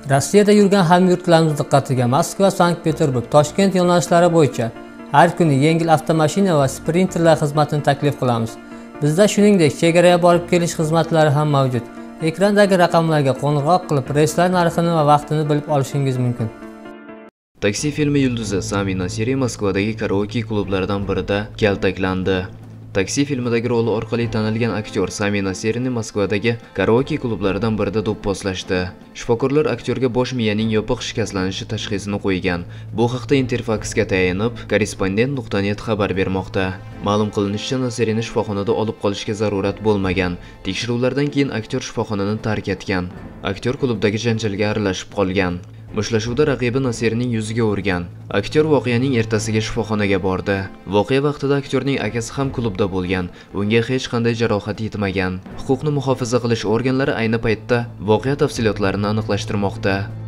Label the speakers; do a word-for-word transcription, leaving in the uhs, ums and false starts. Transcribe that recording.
Speaker 1: Rossiyada yurgan hamyurtlarimiz diqqatiga Moskva, Sankt-Peterburg, Toshkent yo'nalishlari bo'yicha har kuni yengil avtomashina va sprinterlar xizmatini taklif qilamiz. Bizda shuningdek chegaraga borib kelish xizmatlari ham mavjud. Ekrandagi raqamlarga qo'ng'iroq qilib reyslar narxini va vaqtini bilib olishingiz mumkin.
Speaker 2: Taksi filmi yulduzi Sami Nasiri Moskvadagi karaoke klublaridan birida kaltaklandi. Taksi filmidagi roli orqali tanilgan aktyor Sami Nasirining Moskvadagi karaoke klublaridan birida do'pposlashdi. Shifokorlar aktyorga bosh miyaning yopiq shikastlanishi tashxisini qo'ygan. Bu haqda Interfax'ga tayanib, korrespondent nuqta net xabar bermoqda. Ma'lum qilinishicha, Nasirini shifoxonada olib qolishga zarurat bo'lmagan. Tekshiruvlardan keyin aktyor shifoxonani tark etgan. Aktyor klubdagi janjalga aralashib qolgan. Mushtlashuvda raqibi Nasirning yuziga urgan. Aktyor voqeaning ertasiga shifoxonaga bordi. Voqea vaqtida aktyorning akasi ham klubda bo'lgan. Unga hech qanday jarohat yetmagan. Huquqni muhofaza qilish organlari ayni paytda voqea tafsilotlarini aniqlashtirmoqda.